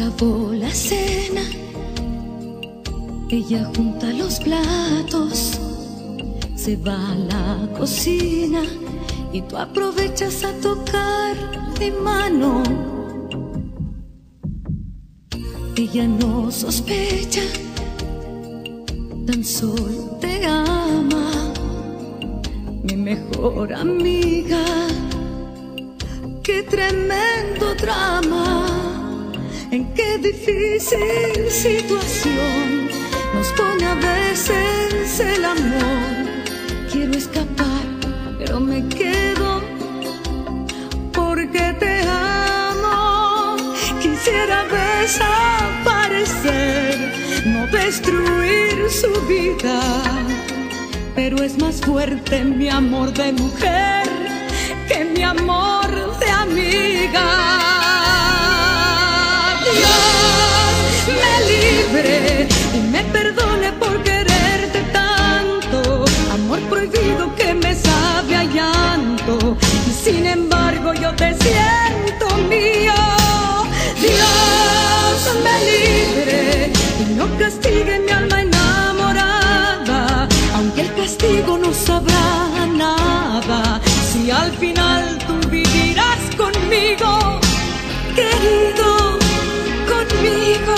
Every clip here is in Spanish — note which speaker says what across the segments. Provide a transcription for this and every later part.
Speaker 1: acabó la cena, ella junta los platos, se va a la cocina y tú aprovechas a tocar mi mano. Ella no sospecha, tan solo te ama, mi mejor amiga. Qué tremendo drama, en qué difícil situación nos pone a veces el amor. Quiero escapar, pero me quedo porque te amo. Quisiera desaparecer, no destruir su vida, pero es más fuerte mi amor de mujer que mi amor de amiga. Dios me libre y me perdone por quererte tanto, amor prohibido que me sabe a llanto, y sin embargo yo te siento mío. Dios me libre y no castigue mi alma enamorada, aunque el castigo no sabrá a nada, si al final tú vivirás conmigo, querido, conmigo.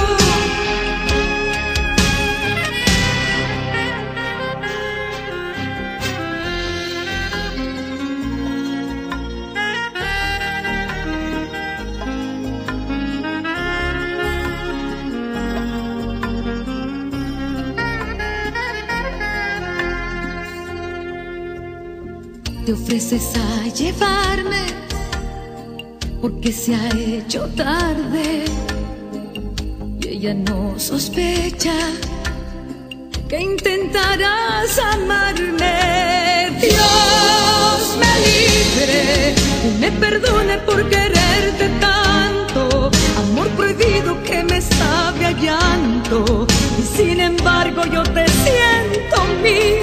Speaker 1: Te ofreces a llevarme porque se ha hecho tarde y ella no sospecha que intentarás amarme. Dios me libre y me perdone por quererte tanto, amor prohibido que me sabe a llanto, y sin embargo yo te siento mío.